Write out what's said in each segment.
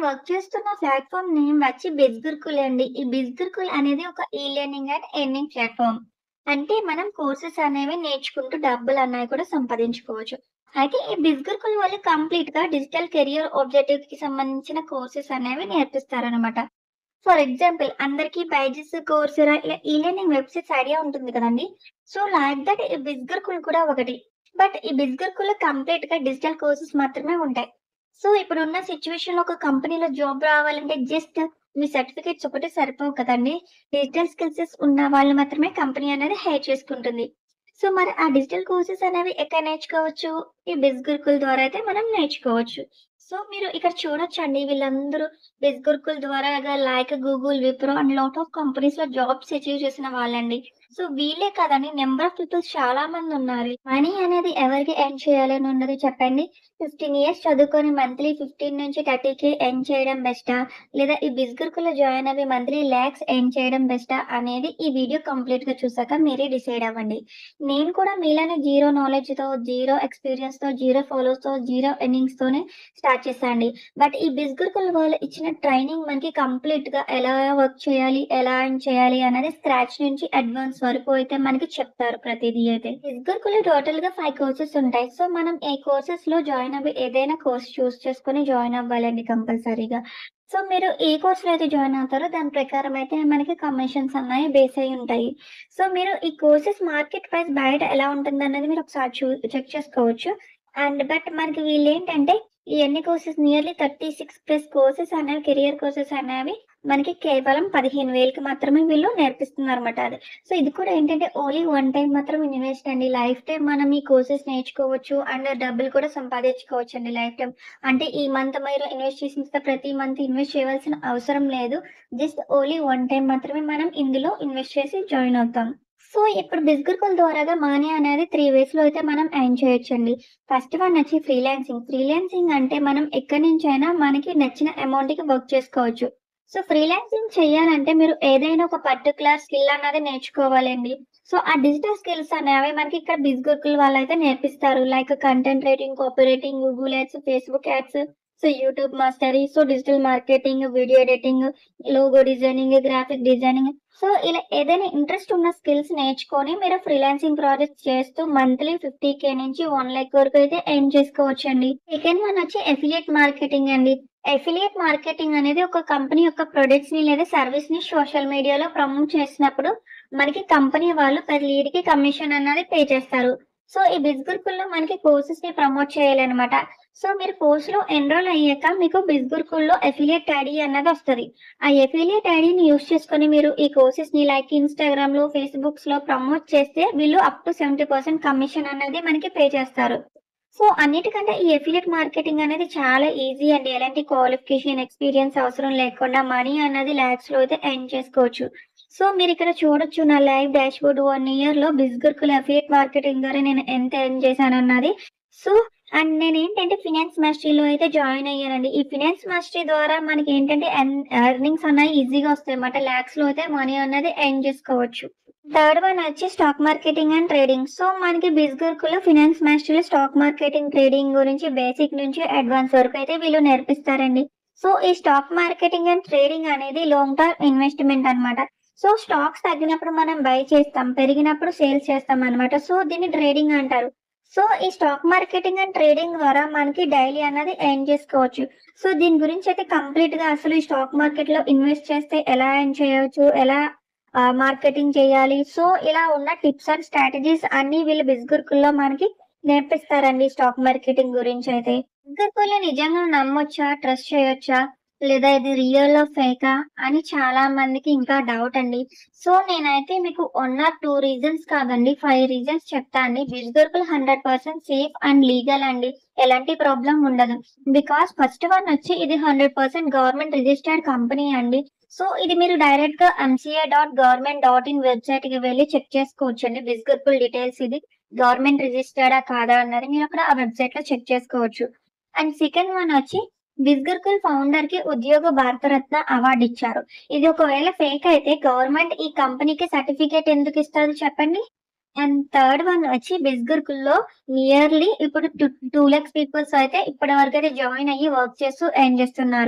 Work చేస్తున్న platform name వచ్చి బిజ్‌గురుకుల్ అండి. ఈ బిజ్‌గురుకుల్ అనేది ఒక లెర్నింగ్ అండ్ ఎర్నింగ్ ప్లాట్‌ఫార్మ్. అంటే మనం కోర్సెస్ అనేవి నేర్చుకుంటూ డబ్బులనేవి కూడా సంపాదించుకోవచ్చు. అయితే ఈ బిజ్‌గురుకుల్ వాళ్ళు కంప్లీట్‌గా డిజిటల్ కెరియర్ ఆబ్జెక్టివ్స్‌కి సంబంధించిన కోర్సెస్ అనేవి నేర్పిస్తారనమాట. ఫర్ ఎగ్జాంపుల్ అందరికీ బైజూస్, కోర్సెరా ఇలా లెర్నింగ్ వెబ్‌సైట్స్ ఐడియా ఉంటుంది కదండీ! సో, లైక్ దట్ ఈ బిజ్‌గురుకుల్ కూడా ఒకటి. బట్ ఈ బిజ్‌గురుకుల్‌లో కంప్లీట్‌గా డిజిటల్ కోర్సెస్ మాత్రమే ఉంటాయి. సో, ఇప్పుడున్న సిట్యుయేషన్‌లో ఒక కంపెనీలో జాబ్ రావాలంటే జస్ట్ మీ సర్టిఫికేట్స్ ఒకటే సరిపోవు కదండీ! డిజిటల్ స్కిల్సెస్ ఉన్న వాళ్ళు మాత్రమే కంపెనీ అనేది హైర్ చేసుకుంటుంది. సో, మరి ఆ డిజిటల్ కోర్సెస్ అనేవి ఎక్కడ నేర్చుకోవచ్చు? ఈ బిజ్ గురుకుల్ ద్వారా అయితే మనం నేర్చుకోవచ్చు. సో, మీరు ఇక్కడ చూడొచ్చండి వీళ్ళందరూ బిజ్ గురుకుల్ ద్వారాగా like Google, Wipro and lot of కంపెనీస్‌లో జాబ్స్ అచీవ్ చేసిన వాళ్ళండి. సో, వీళ్ళే కాదండి నంబర్ ఆఫ్ పీపుల్స్ చాలా మందున్నారు. మనీ అనేది ఎవరికి ఎర్న్ చేయాలని ఉండదు చెప్పండి? 15 ఇయర్స్ చదువుకొని మంత్లీ 15-30K ఎర్న్ చేయడం బెస్టా? లేదా ఈ బిజ్ గురుకుల్‌లో జాయిన్ అవ్వి మంత్లీ లాక్స్ ఎర్న్ చేయడం బెస్టా? అనేది ఈ వీడియో కంప్లీట్‌గా చూసాక మీరే డిసైడ్ అవ్వండి. నేను కూడా మీలానే జీరో నాలెడ్జ్‌తో, జీరో ఎక్స్‌పీరియన్స్‌తో, జీరో ఫాలోవర్స్‌తో, జీరో ఎర్నింగ్స్‌తోనే స్టార్ట్ చేశా అండి. బట్ ఈ బిజ్ గురుకుల్ వాళ్ళు ఇచ్చిన ట్రైనింగ్ మనకి కంప్లీట్‌గా ఎలా వర్క్ చేయాలి, ఎలా ఎర్న్ చేయాలి అనేది స్క్రాచ్ నుంచి అడ్వాన్స్ వరకు అయితే మనకి చెప్తారు ప్రతీదీ అయితే. బిజ్ గురుకుల్‌లో టోటల్‌గా 5 కోర్సెస్ ఉంటాయి. సో, మనం ఏ కోర్సెస్‌లో జాయిన్ అవ్వి ఏదైనా కోర్స్ చూజ్ చేసుకొని జాయిన్ అవ్వాలండి కంపల్సరీగా. సో, మీరు ఏ కోర్స్‌లో అయితే జాయిన్ అవుతారో దాని ప్రకారం అయితే మనకి కమిషన్స్ అన్నాయి బేస్ అయ్యి ఉంటాయి. సో, మీరు ఈ కోర్సెస్ మార్కెట్ ప్రైస్ బయట ఎలా ఉంటుందన్నది మీరు ఒకసారి చెక్ చేసుకోవచ్చు. బట్ మనకి వీళ్ళేంటంటే ఈ అన్ని కోర్సెస్ నియర్లీ 36+ కోర్సెస్ అనేవి కెరియర్ కోర్సెస్ అనేవి మనకి కేవలం 15,000కి మాత్రమే వీళ్ళు నేర్పిస్తున్నారన్నమాట అది. సో, ఇది కూడా ఏంటంటే ఓన్లీ వన్ టైమ్ మాత్రం ఇన్వెస్ట్ అండి. లైఫ్ టైమ్ మనం ఈ కోర్సెస్ నేర్చుకోవచ్చు. డబ్బులు కూడా సంపాదించుకోవచ్చండి లైఫ్ టైమ్. అంటే ఈ మంత్ మీరు ఇన్వెస్ట్ చేసిన ప్రతి మంత్ ఇన్వెస్ట్ చేయవలసిన అవసరం లేదు. జస్ట్ ఓన్లీ వన్ టైమ్ మాత్రమే మనం ఇందులో ఇన్వెస్ట్ చేసి జాయిన్ అవుతాం. సో, ఇప్పుడు బిస్గురుకుల ద్వారాగా మనీ అనేది 3 వేస్‌లో అయితే మనం ఎర్న్ చేయొచ్చండి. ఫస్ట్ వన్ వచ్చి ఫ్రీలాన్సింగ్. ఫ్రీలాన్సింగ్ అంటే మనం ఎక్కడి నుంచైనా మనకి నచ్చిన అమౌంట్‌కి వర్క్ చేసుకోవచ్చు. సో, ఫ్రీలాన్సింగ్ చేయాలంటే మీరు ఏదైనా ఒక పర్టిక్యులర్ స్కిల్ అన్నది నేర్చుకోవాలండి. సో, ఆ డిజిటల్ స్కిల్స్ అనేవి మనకి ఇక్కడ బిస్గురుకుల వాళ్ళైతే నేర్పిస్తారు. Like content writing, copy writing, Google ads, Facebook ads, so, YouTube mastery, so, digital marketing, video editing, logo designing, graphic designing. So, ఇలా ఏదైనా ఇంట్రెస్ట్ ఉన్న స్కిల్స్ నేర్చుకొని మీరు ఫ్రీలాన్సింగ్ ప్రాజెక్ట్స్ చేస్తూ మంత్లీ 50K నుంచి 1,00,000 వరకు అయితే ఎర్న్ చేసుకోవచ్చండి. సెకండ్ వన్ వచ్చి అఫిలియేట్ మార్కెటింగ్ అండి. అఫిలియేట్ మార్కెటింగ్ అనేది ఒక కంపెనీ యొక్క ప్రొడక్ట్స్‌ని లేదా సర్వీస్‌ని సోషల్ మీడియాలో ప్రమోట్ చేసినప్పుడు మనకి కంపెనీ వాళ్ళు పర్ లీడ్‌కి కమిషన్ అన్నది పే చేస్తారు. సో, ఈ బిస్‌గురుకుల్లో మనకి కోర్సెస్‌ని ప్రమోట్ చేయాలనమాట. సో, మీరు కోర్స్‌లో ఎన్రోల్ అయ్యాక మీకు బిస్‌గురుకుల్లో అఫిలియేట్ ఐడీ అన్నదొస్తది. ఆ అఫిలియేట్ ఐడీని యూజ్ చేసుకొని మీరు ఈ కోర్సెస్‌ని లైక్ ఇన్‌స్టాగ్రామ్‌లో, ఫేస్‌బుక్స్‌లో ప్రమోట్ చేస్తే వీళ్ళు అప్ టు 70% కమిషన్ అనేది మనకి పే చేస్తారు. సో, అన్నిటికంటే ఈ అఫిలియేట్ మార్కెటింగ్ అనేది చాలా ఈజీ అండి. ఎలాంటి క్వాలిఫికేషన్, ఎక్స్‌పీరియన్స్ అవసరం లేకుండా మనీ అన్నది లాక్స్‌లో అయితే ఎర్న్ చేసుకోవచ్చు. సో, మీరిక్కడ చూడొచ్చు నా లైవ్ డాష్‌బోర్డ్ 1 ఇయర్‌లో బిస్‌గురుకుల్ అఫిలియేట్ మార్కెటింగ్ ద్వారా నేను ఎంత ఎర్న్ చేశానన్నది. సో, నేనేంటంటే ఫినాన్స్ మాస్టరీలో అయితే జాయిన్ అయ్యానండి. ఈ ఫినాన్స్ మాస్టరీ ద్వారా మనకేంటంటే ఎర్నింగ్స్ అన్నయి ఈజీగా వస్తాయన్నమాట. లాక్స్‌లో అయితే మనీ అన్నది ఎర్న్ చేసుకోవచ్చు. థర్డ్ వన్ వచ్చి stock marketing and trading. So, మనకి బిస్‌గురుకుల్‌లో ఫినాన్స్ మాస్టరీలో స్టాక్ మార్కెటింగ్, ట్రేడింగ్ గురించి బేసిక్ నుంచి అడ్వాన్స్ వరకు అయితే వీళ్ళు నేర్పిస్తారండి. సో, ఈ స్టాక్ మార్కెటింగ్ అండ్ ట్రేడింగ్ అనేది లాంగ్ టర్మ్ ఇన్వెస్ట్‌మెంట్ అన్నమాట. సో, స్టాక్స్ తగ్గినప్పుడు మనం బై చేస్తాం. పెరిగినప్పుడు సేల్స్ చేస్తామనమాట. సో, దీన్ని ట్రేడింగ్ అంటారు. సో, ఈ స్టాక్ మార్కెటింగ్ అండ్ ట్రేడింగ్ ద్వారా మనకి డైలీ అన్నది ఎర్న్ చేసుకోవచ్చు. సో, దీని గురించయితే కంప్లీట్‌గా అసలు ఈ స్టాక్ మార్కెట్‌లో ఇన్వెస్ట్ చేస్తే ఎలా ఎర్న్ చేయవచ్చు? ఎలా మార్కెటింగ్ చేయాలి? సో, ఇలా ఉన్న టిప్స్ అండ్ స్ట్రాటజీస్ అన్నీ వీళ్ళు బిస్‌గురుకుల్లో మనకి నేర్పిస్తారండి స్టాక్ మార్కెటింగ్ గురించయితే. బిస్‌గురుకుల్ని నిజంగా నమ్మొచ్చా? ట్రస్ట్ చేయొచ్చా? లేదా ఇది రియలా? ఫేకా? అని చాలా మందికి ఇంకా డౌట్ అండి. సో, నేనైతే మీకు 1 ఆర్ 2 రీజన్స్ కాదండి 5 రీజన్స్ చెప్తా అండి. బిస్‌గురుకుల్ 100% సేఫ్ అండ్ లీగల్ అండి. ఎలాంటి ప్రాబ్లమ్ ఉండదు. బికాజ్ ఫస్ట్ వన్ వచ్చి ఇది 100% గవర్నమెంట్ రిజిస్టర్డ్ కంపెనీ అండి. సో, ఇది మీరు డైరెక్ట్‌గా mca.government.in వెబ్‌సైట్‌కి వెళ్లి చెక్ చేసుకోవచ్చండి. బిస్‌గురుకుల్ డీటెయిల్స్ ఇది గవర్నమెంట్ రిజిస్టర్డా కాదా అన్నది మీరక్కడ ఆ వెబ్‌సైట్‌లో చెక్ చేసుకోవచ్చు. సెకండ్ వన్ వచ్చి బిస్‌గురుకుల్ ఫౌండర్‌కి ఉద్యోగ భారతరత్న అవార్డ్ ఇచ్చారు. ఇది ఒకవేళ ఫేక్ అయితే గవర్నమెంట్ ఈ కంపెనీకి సర్టిఫికేట్ ఎందుకు ఇస్తది చెప్పండి? థర్డ్ వన్ వచ్చి బిస్‌గురుకుల్‌లో నియర్లీ ఇప్పుడు 2,00,000 పీపుల్స్ అయితే ఇప్పటి వరకైతే జాయిన్ అయ్యి వర్క్ చేస్తూ ఎర్న్ చేస్తున్నారు.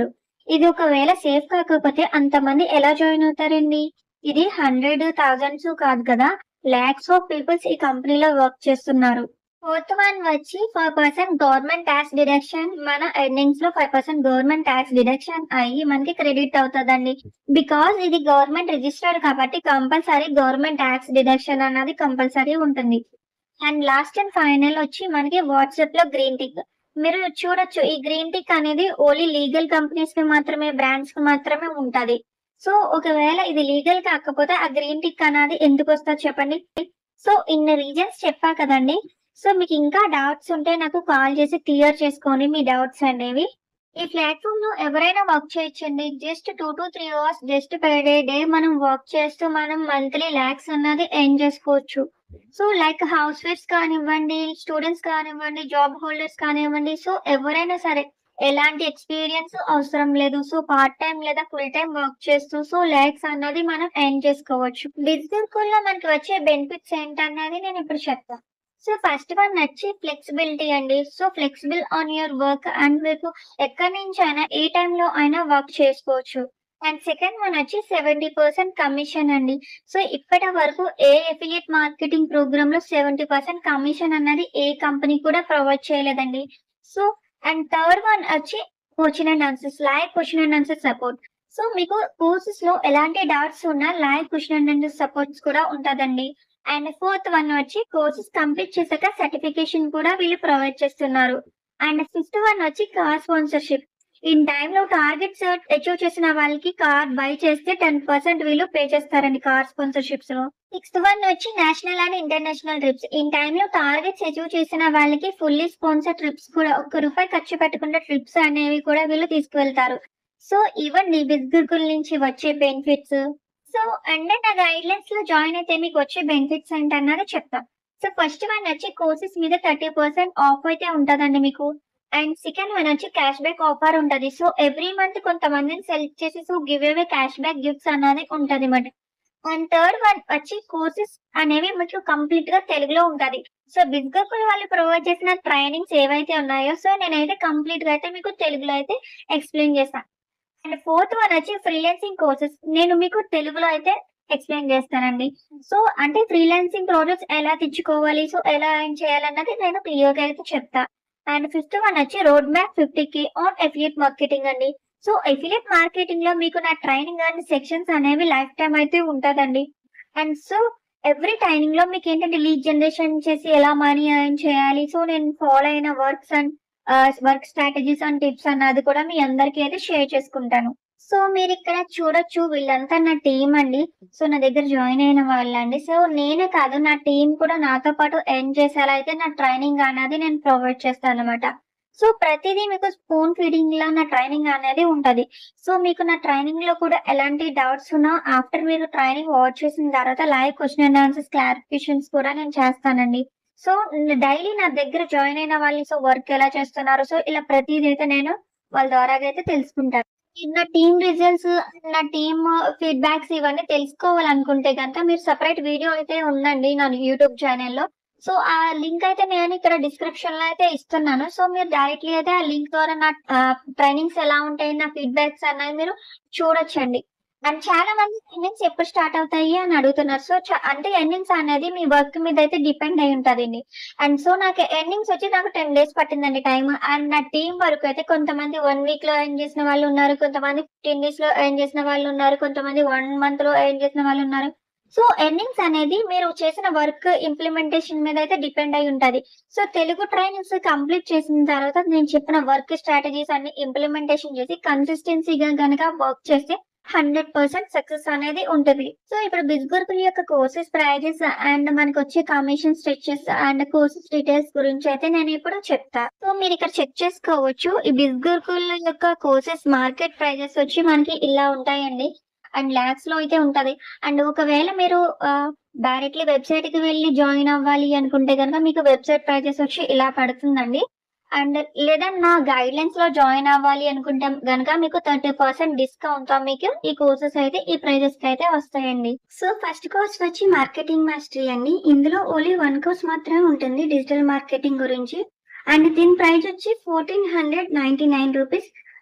ఇది ఒకవేళ సేఫ్ కాకపోతే అంతమంది ఎలా జాయిన్ అవుతారండి? ఇది 100, థౌసండ్స్ కాదు కదా! లాక్స్ ఆఫ్ పీపుల్స్ ఈ కంపెనీలో వర్క్ చేస్తున్నారు. ఫోర్త్ వన్ వచ్చి 5% గవర్నమెంట్ టాక్స్ డిడక్షన్. మన ఎర్నింగ్స్‌లో 5% గవర్నమెంట్ టాక్స్ డిడక్షన్ అయ్యి మనకి క్రెడిట్ అవుతదండి. బికాజ్ ఇది గవర్నమెంట్ రిజిస్టర్డ్ కాబట్టి కంపల్సరీ గవర్నమెంట్ టాక్స్ డిడక్షన్ అన్నది కంపల్సరీ ఉంటుంది. అండ్ లాస్ట్ అండ్ ఫైనల్ వచ్చి మనకి వాట్సాప్‌లో గ్రీన్ టిక్. మీరు చూడొచ్చు ఈ గ్రీన్ టిక్ అనేది ఓన్లీ లీగల్ కంపెనీస్‌కి మాత్రమే, బ్రాండ్స్‌కి మాత్రమే ఉంటది. సో, ఒకవేళ ఇది లీగల్ కాకపోతే ఆ గ్రీన్ టిక్ అనేది ఎందుకొస్తది చెప్పండి? సో, ఇన్ని రీజన్స్ చెప్పా కదండీ! సో, మీకింకా డౌట్స్ ఉంటే నాకు కాల్ చేసి క్లియర్ చేసుకోండి మీ డౌట్స్ అనేవి. ఈ ప్లాట్‌ఫార్మ్‌లో ఎవరైనా వర్క్ చేయొచ్చండి. Just 2-3 hours just per day మనం వర్క్ చేస్తూ మనం మంత్లీ లాక్స్ అన్నది ఎర్న్ చేసుకోవచ్చు. సో, లైక్ హౌస్ వైఫ్స్ కానివ్వండి, స్టూడెంట్స్ కానివ్వండి, జాబ్ హోల్డర్స్ కానివ్వండి. సో, ఎవరైనా సరే ఎలాంటి ఎక్స్‌పీరియన్స్ అవసరం లేదు. సో, పార్ట్ టైమ్ లేదా ఫుల్ టైమ్ వర్క్ చేస్తూ సో, లాక్స్ అన్నది మనం ఎర్న్ చేసుకోవచ్చు. బిజినెస్‌లో మనకి వచ్చే బెనిఫిట్స్ ఏంటన్నది నేనిప్పుడు చెప్తా. సో, ఫస్ట్ వన్ వచ్చి ఫ్లెక్సిబిలిటీ అండి. So, flexible on your work and మీకు ఎక్కడి నుంచైనా ఏ టైంలో అయినా వర్క్ చేసుకోవచ్చు. అండ్ సెకండ్ వన్ వచ్చి 70% కమిషన్ అండి. సో, ఇప్పటి వరకు ఏ అఫిలియేట్ మార్కెటింగ్ ప్రోగ్రామ్‌లో 70% కమిషన్ అన్నది ఏ కంపెనీ కూడా ప్రొవైడ్ చేయలేదండి. సో, అండ్ థర్డ్ వన్ వచ్చి question and answers, live question and answer support. So, మీకు కోర్సెస్‌లో ఎలాంటి డౌట్స్ ఉన్నా live question and answer supports కూడా ఉంటదండి. అండ్ ఫోర్త్ వన్ వచ్చి కోర్సెస్ కంప్లీట్ చేశాక సర్టిఫికేషన్ కూడా వీళ్ళు ప్రొవైడ్ చేస్తున్నారు. అండ్ ఫిఫ్త్ వన్ వచ్చి కార్ స్పాన్సర్‌షిప్. ఇన్ టైమ్‌లో టార్గెట్స్ అచీవ్ చేసిన వాళ్ళకి కార్ బై చేస్తే 10% వీళ్ళు పే చేస్తారండి కార్ స్పాన్సర్‌షిప్స్‌లో. సిక్స్త్ వన్ వచ్చి national and international trips. In టైమ్‌లో టార్గెట్స్ అచీవ్ చేసిన వాళ్ళకి ఫుల్లీ స్పాన్సర్డ్ ట్రిప్స్ కూడా ఒక్క రూపాయి ఖర్చు పెట్టకుండా ట్రిప్స్ అనేవి కూడా వీళ్ళు తీసుకువెళ్తారు. సో, ఇవన్నీ బిస్గురుకుల నుంచి వచ్చే బెనిఫిట్స్. సో, అంటే నా గైడ్‌లైన్స్‌లో జాయిన్ అయితే మీకొచ్చే బెనిఫిట్స్ ఏంటన్నది చెప్తా. సో, ఫస్ట్ వన్ వచ్చి కోర్సెస్ మీద 30% ఆఫ్ అయితే ఉంటదండి మీకు. అండ్ సెకండ్ వన్ వచ్చి క్యాష్ బ్యాక్ ఆఫర్ ఉంటది. సో, ఎవ్రీ మంత్ కొంతమందిని సెలెక్ట్ చేసి so, give away cash back gifts అన్నది ఉంటది మాట. అండ్ థర్డ్ వన్ వచ్చి కోర్సెస్ అనేవి మీకు కంప్లీట్‌గా తెలుగులో ఉంటది. సో, బిగ్‌గురుకుల్ వాళ్ళు ప్రొవైడ్ చేసిన ట్రైనింగ్స్ ఏవైతే ఉన్నాయో సో, నేనైతే కంప్లీట్‌గా అయితే మీకు తెలుగులో అయితే ఎక్స్‌ప్లెయిన్ చేస్తా. అండ్ ఫోర్త్ వన్ వచ్చి ఫ్రీలాన్సింగ్ కోర్సెస్. నేను మీకు తెలుగులో అయితే ఎక్స్‌ప్లెయిన్ చేస్తానండి. సో, అంటే ఫ్రీలాన్సింగ్ ప్రాజెక్ట్స్ ఎలా తెచ్చుకోవాలి, సో, ఎలా ఎర్న్ చేయాలన్నది నేను క్లియర్‌గా అయితే చెప్తా. అండ్ ఫిఫ్త్ వన్ వచ్చి road map 50K on affiliate marketing అండి. సో, అఫిలియేట్ మార్కెటింగ్‌లో మీకు నా ట్రైనింగ్ అండ్ సెక్షన్స్ అనేవి లైఫ్ టైమ్ అయితే ఉంటదండి. అండ్ సో, ఎవ్రీ ట్రైనింగ్‌లో మీకేంటంటే లీడ్ జనరేషన్ చేసి ఎలా మనీ ఎర్న్ చేయాలి, సో, నేను ఫాలో అయిన works and work strategies and tips అన్నది కూడా మీ అందరికీ అయితే షేర్ చేసుకుంటాను. సో, మీరిక్కడ చూడొచ్చు వీళ్ళంతా నా టీమ్ అండి. సో, నా దగ్గర జాయిన్ అయిన వాళ్ళండి. సో, నేనే కాదు నా టీమ్ కూడా నాతో పాటు ఎర్న్ చేసేలా అయితే నా ట్రైనింగ్ అనేది నేను ప్రొవైడ్ చేస్తానన్నమాట. సో, ప్రతిదీ మీకు స్పూన్ ఫీడింగ్‌లా నా ట్రైనింగ్ అనేది ఉంటది. సో, మీకు నా ట్రైనింగ్‌లో కూడా ఎలాంటి డౌట్స్ ఉన్నా ఆఫ్టర్ మీరు ట్రైనింగ్ వాచ్ చేసిన తర్వాత live question and answers clarifications కూడా నేను చేస్తానండి. సో, డైలీ నా దగ్గర జాయిన్ అయిన వాళ్ళు సో, వర్క్ ఎలా చేస్తున్నారు, సో, ఇలా ప్రతీదైతే నేను వాళ్ళ ద్వారాగా అయితే తెలుసుకుంటాను. నా టీమ్ రిజల్ట్స్, నా టీమ్ ఫీడ్‌బ్యాక్స్ ఇవన్నీ తెలుసుకోవాలనుకుంటే గనక మీరు సెపరేట్ వీడియో అయితే ఉందండి నా యూట్యూబ్ ఛానెల్‌లో. సో, ఆ లింక్ అయితే నేను ఇక్కడ డిస్క్రిప్షన్‌లో అయితే ఇస్తున్నాను. సో, మీరు డైరెక్ట్‌లీ అయితే ఆ లింక్ ద్వారా నా ట్రైనింగ్స్ ఎలా ఉంటాయి, నా ఫీడ్‌బ్యాక్స్ అన్నవి మీరు చూడొచ్చండి. అండ్ చాలా మంది ఎర్నింగ్స్ ఎప్పుడు స్టార్ట్ అవుతాయి అని అడుగుతున్నారు. సో, అంటే ఎర్నింగ్స్ అనేది మీ వర్క్ మీద అయితే డిపెండ్ అయి ఉంటదండి. అండ్ సో, నాకు ఎర్నింగ్స్ వచ్చి నాకు 10 డేస్ పట్టిందండి టైమ్. అండ్ నా టీమ్ వరకు అయితే కొంతమంది 1 వీక్‌లో ఎర్న్ చేసిన వాళ్ళున్నారు. కొంతమంది 15 డేస్‌లో ఎర్న్ చేసిన వాళ్ళున్నారు. కొంతమంది 1 మంత్‌లో ఎర్న్ చేసిన వాళ్ళున్నారు. సో, ఎర్నింగ్స్ అనేది మీరు చేసిన వర్క్ ఇంప్లిమెంటేషన్ మీద అయితే డిపెండ్ అయి ఉంటది. సో, తెలుగు ట్రైనింగ్స్ కంప్లీట్ చేసిన తర్వాత నేను చెప్పిన వర్క్ స్ట్రాటజీస్ అన్ని ఇంప్లిమెంటేషన్ చేసి కన్సిస్టెన్సీ‌గా గనక వర్క్ చేస్తే 100% సక్సెస్ అనేది ఉంటది. సో, ఇప్పుడు బిగ్‌గురుకుల్ యొక్క కోర్సెస్ ప్రైజెస్ అండ్ మనకొచ్చే commission structures and courses details గురించి అయితే నేనిప్పుడు చెప్తా. సో, మీరిక్కడ చెక్ చేసుకోవచ్చు. ఈ బిగ్‌గురుకుల్ యొక్క కోర్సెస్ మార్కెట్ ప్రైజెస్ వచ్చి మనకి ఇలా ఉంటాయండి. అండ్ లాక్స్‌లో అయితే ఉంటది. అండ్ ఒకవేళ మీరు డైరెక్ట్‌లీ వెబ్‌సైట్‌కి వెళ్లి జాయిన్ అవ్వాలి అనుకుంటే గనక మీకు వెబ్‌సైట్ ప్రైజెస్ వచ్చి ఇలా పడుతుందండి. అండ్ లేదా నా గైడ్‌లైన్స్‌లో జాయిన్ అవ్వాలి అనుకుంటే గనక మీకు 30% డిస్కౌంట్‌తో మీకు ఈ కోర్సెస్ అయితే ఈ ప్రైజెస్‌కైతే వస్తాయండి. సో, ఫస్ట్ కోర్స్ వచ్చి మార్కెటింగ్ మాస్టరీ అండి. ఇందులో ఓన్లీ 1 కోర్స్ మాత్రమే ఉంటుంది డిజిటల్ మార్కెటింగ్ గురించి. అండ్ దీని ప్రైస్ వచ్చి 1499 రూపీస్.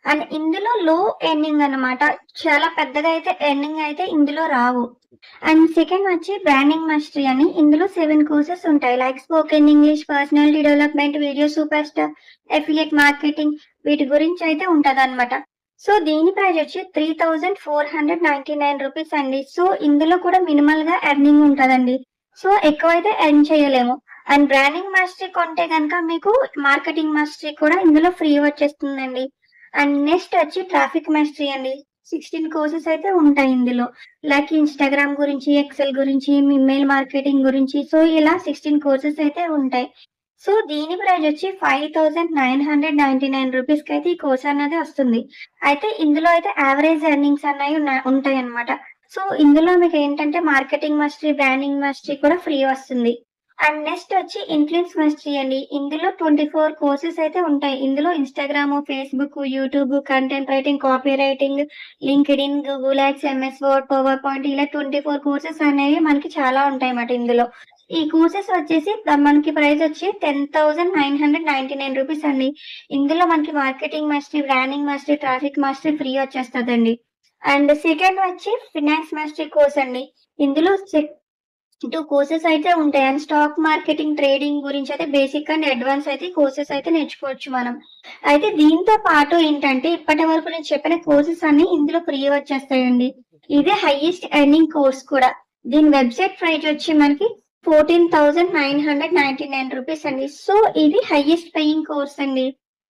అండ్ ఇందులో లో ఎర్నింగ్ అన్నమాట. చాలా పెద్దగా అయితే ఎర్నింగ్ అయితే ఇందులో రావు. అండ్ సెకండ్ వచ్చి బ్రాండింగ్ మాస్టరీ అని. ఇందులో 7 కోర్సెస్ ఉంటాయి. Like spoken English, personality development, video super star, affiliate marketing వీటి గురించి అయితే ఉంటదన్నమాట. సో దీని ప్రైస్ వచ్చి రూ. 3,499 అండి. సో ఇందులో కూడా మినిమల్‌గా ఎర్నింగ్ ఉంటదండి. సో ఎక్కువైతే ఎర్న్ చేయలేము. అండ్ బ్రాండింగ్ మాస్టరీ కొంటే గనక మీకు మార్కెటింగ్ మాస్టరీ కూడా ఇందులో ఫ్రీ వచ్చేస్తుందండి. అండ్ నెక్స్ట్ వచ్చి ట్రాఫిక్ మాస్టరీ అండి. 16 కోర్సెస్ అయితే ఉంటాయి ఇందులో. లైక్ ఇన్‌స్టాగ్రామ్ గురించి, ఎక్సెల్ గురించి, ఇమెయిల్ మార్కెటింగ్ గురించి. సో ఇలా 16 కోర్సెస్ అయితే ఉంటాయి. సో దీని ప్రైస్ వచ్చి రూ. 5,999 ఈ కోర్స్ అన్నది వస్తుంది. అయితే ఇందులో అయితే యావరేజ్ ఎర్నింగ్స్ అన్నయి ఉంటాయన్నమాట. సో ఇందులో మీకేంటంటే మార్కెటింగ్ మాస్టరీ, బ్రాండింగ్ మాస్టరీ కూడా ఫ్రీ వస్తుంది. అండ్ నెక్స్ట్ వచ్చి ఇన్‌ఫ్లుయెన్స్ మాస్టరీ అండి. ఇందులో 24 కోర్సెస్ అయితే ఉంటాయి. ఇందులో Instagram, Facebook, YouTube, content writing, copy writing, LinkedIn, Google ads, MS Word, PowerPoint ఇలా 24 కోర్సెస్ అనేవి మనకి చాలా ఉంటాయన్నమాట ఇందులో. ఈ కోర్సెస్ వచ్చేసి మనకి ప్రైస్ వచ్చి రూ. 10,999 అండి. ఇందులో మనకి marketing mastery, branding mastery, traffic mastery free వచ్చేస్తదండి. అండ్ సెకండ్ వచ్చి ఫినాన్స్ మాస్టరీ కోర్స్ అండి. ఇందులో 2 కోర్సెస్ అయితే ఉంటాయి. అండ్ స్టాక్ మార్కెటింగ్, ట్రేడింగ్ గురించి అయితే బేసిక్ అండ్ అడ్వాన్స్ అయితే కోర్సెస్ అయితే నేర్చుకోవచ్చు మనం. అయితే దీంతో పాటు ఏంటంటే ఇప్పటివరకు నేను చెప్పిన కోర్సెస్ అన్నీ ఇందులో ఫ్రీ వచ్చేస్తాయండి. ఇదే హైయెస్ట్ ఎర్నింగ్ కోర్స్ కూడా. దీని వెబ్‌సైట్ ప్రైస్ వచ్చి మనకి రూ. 14,999 అండి. సో ఇది హైయెస్ట్ పేయింగ్ కోర్స్ అండి.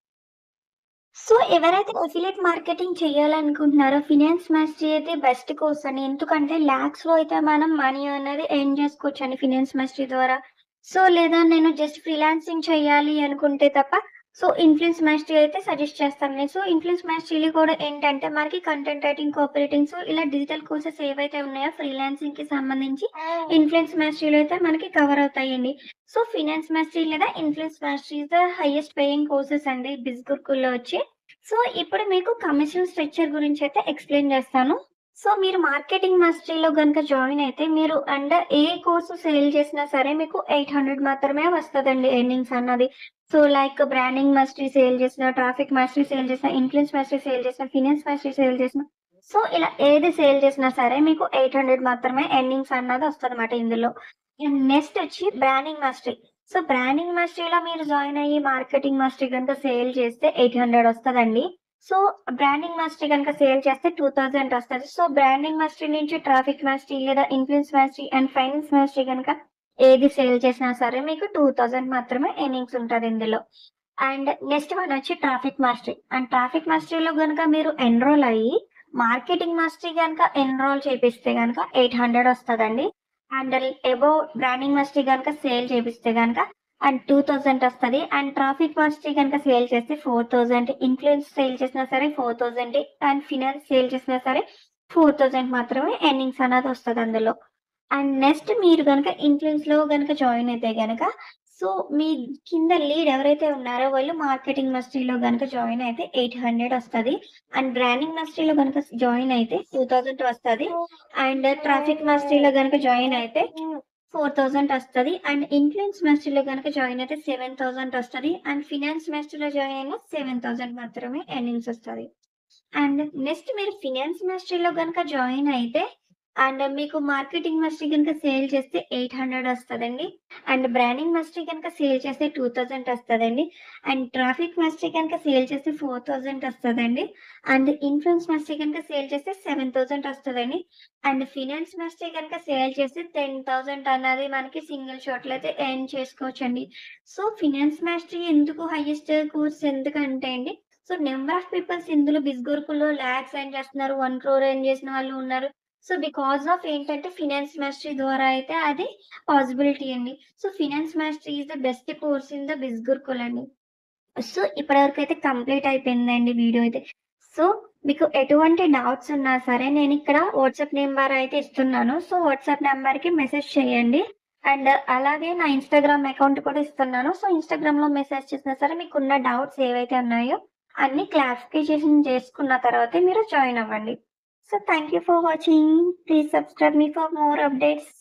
సో ఎవరైతే అఫిలియేట్ మార్కెటింగ్ చేయాలనుకుంటున్నారో ఫినాన్స్ మాస్టరీ అయితే బెస్ట్ కోర్స్ అండి. ఎందుకంటే లాక్స్‌లో అయితే మనం మనీ అనేది ఎర్న్ చేసుకోవచ్చండి ఫినాన్స్ మాస్టరీ ద్వారా. సో లేదా నేను జస్ట్ ఫ్రీలాన్సింగ్ చేయాలి అనుకుంటే తప్ప సో ఇన్‌ఫ్లుయెన్స్ మాస్టరీ అయితే సజెస్ట్ చేస్తాను నేను. సో ఇన్‌ఫ్లుయెన్స్ మాస్టరీలో కూడా ఏంటంటే మనకి content writing, copy writing so ఇలా డిజిటల్ కోర్సెస్ ఏవైతే ఉన్నాయో ఫ్రీలాన్సింగ్‌కి సంబంధించి ఇన్‌ఫ్లుయెన్స్ మాస్టరీలో అయితే మనకి కవర్ అవుతాయండి. సో ఫినాన్స్ మాస్టరీ లేదా influence mastery is the highest paying courses అండి బిజ్ గురుకుల్‌లో వచ్చి. సో, ఇప్పుడు మీకు కమిషన్ స్ట్రక్చర్ గురించయితే ఎక్స్‌ప్లెయిన్ జేస్తాను. సో, మీరు మార్కెటింగ్ మాస్టరీలో గనుక జాయిన్ అయితే మీరు అండర్ ఏ కోర్స్ సేల్ చేసినా సరే మీకు 800 మాత్రమే వస్తదండి ఎర్నింగ్స్ అన్నది. So, like branding mastery sale చేసినా, ట్రాఫిక్ మాస్టరీ సేల్ చేసినా, ఇన్‌ఫ్లుయెన్స్ మాస్టరీ సేల్ చేసినా, ఫినాన్స్ మాస్టరీ సేల్ చేసినా, సో, ఇలా ఏది సేల్ చేసినా సరే మీకు 800 మాత్రమే ఎర్నింగ్స్ అన్నది వస్తదనమాట ఇందులో. అండ్ నెక్స్ట్ వచ్చి బ్రాండింగ్ మాస్టరీ. సో, బ్రాండింగ్ మాస్టరీలో మీరు జాయిన్ అయ్యి మార్కెటింగ్ మాస్టరీ గనుక సేల్ చేస్తే 800 వస్తదండి. సో, బ్రాండింగ్ మాస్టరీ గనుక సేల్ చేస్తే 2000 వస్తది. సో, బ్రాండింగ్ మాస్టరీ నుంచి ట్రాఫిక్ మాస్టరీ లేదా influence mastery and finance mastery గనుక ఏది సేల్ చేసినా సరే మీకు 2000 మాత్రమే ఎర్నింగ్స్ ఉంటది ఇందులో. అండ్ నెక్స్ట్ వన్ వచ్చి ట్రాఫిక్ మాస్టరీ. అండ్ ట్రాఫిక్ మాస్టరీలో గనుక మీరు ఎన్‌రోల్ అయ్యి మార్కెటింగ్ మాస్టరీ గనుక ఎన్‌రోల్ చేపిస్తే గనుక 800 వస్తదండి. అండ్ అబోవ్ బ్రాండింగ్ మాస్టరీ గనుక సేల్ చేపిస్తే గనుక అండ్ 2000 వస్తది. అండ్ ట్రాఫిక్ మాస్టరీ గనుక సేల్ చేస్తే 4000, ఇన్‌ఫ్లుయెన్స్ సేల్ చేసినా సరే 4000 అండ్ ఫినాన్స్ సేల్ చేసినా సరే 4000 మాత్రమే ఎర్నింగ్స్ అన్నది వస్తది అందులో. అండ్ నెక్స్ట్ మీరు గనుక ఇన్‌ఫ్లుయెన్స్‌లో గనుక జాయిన్ అయితే గనక సో, మీ కింద లీడ్ ఎవరైతే ఉన్నారో వాళ్ళు మార్కెటింగ్ మాస్టరీలో గనుక జాయిన్ అయితే 800 వస్తది. అండ్ బ్రాండింగ్ మాస్టరీలో గనుక జాయిన్ అయితే 2000 వస్తది. అండ్ ట్రాఫిక్ మాస్టరీలో గనుక జాయిన్ అయితే 4000 వస్తది. అండ్ ఇన్‌ఫ్లుయెన్స్ మాస్టరీలో గనుక జాయిన్ అయితే 7000 వస్తది. అండ్ ఫినాన్స్ మాస్టరీలో జాయిన్ అయిన 7000 మాత్రమే ఎర్నింగ్స్ వస్తది. అండ్ నెక్స్ట్ మీరు ఫినాన్స్ మాస్టరీలో గనుక జాయిన్ అయితే అండ్ మీకు మార్కెటింగ్ మాస్టరీ గనుక సేల్ చేస్తే 800 వస్తదండి. అండ్ బ్రాండింగ్ మాస్టరీ గనుక సేల్ చేస్తే 2000 వస్తదండి. అండ్ ట్రాఫిక్ మాస్టరీ గనుక సేల్ చేస్తే 4000 వస్తదండి. అండ్ ఇన్‌ఫ్లుయెన్స్ మాస్టరీ గనుక సేల్ చేస్తే 7000 వస్తదండి. అండ్ ఫినాన్స్ మాస్టరీ గనుక సేల్ చేస్తే 10,000 అన్నది మనకి సింగిల్ షాట్‌లో అయితే ఎర్న్ చేసుకోవచ్చండి. సో, ఫినాన్స్ మాస్టరీ ఎందుకు హైయెస్ట్ కోర్స్ ఎందుకంటే అండి సో, నంబర్ ఆఫ్ పీపుల్స్ ఇందులో బిస్‌గోర్కులో లాక్స్ ఎర్న్ చేస్తున్నారు. 1,00,00,000 ఎర్న్ చేసిన వాళ్ళు ఉన్నారు. సో, బికాస్ ఆఫ్ ఏంటంటే ఫినాన్స్ మాస్టరీ ద్వారా అయితే అది పాసిబిలిటీ అండి. So, finance mastery is the best course in the biz Gurukul అండి. సో, ఇప్పటివరకైతే కంప్లీట్ అయిపోయిందండి వీడియో అయితే. సో, మీకు ఎటువంటి డౌట్స్ ఉన్నా సరే నేనిక్కడ వాట్సాప్ నంబర్ అయితే ఇస్తున్నాను. సో, వాట్సాప్ నంబర్‌కి మెసేజ్ చేయండి. అండ్ అలాగే నా ఇన్‌స్టాగ్రామ్ అకౌంట్ కూడా ఇస్తున్నాను. సో, ఇన్‌స్టాగ్రామ్‌లో మెసేజ్ చేసినా సరే మీకున్న డౌట్స్ ఏవైతే ఉన్నాయో అన్నీ క్లారిఫికేషన్ చేసుకున్న తర్వాతే మీరు జాయిన్ అవ్వండి. So thank you for watching. Please subscribe me for more updates.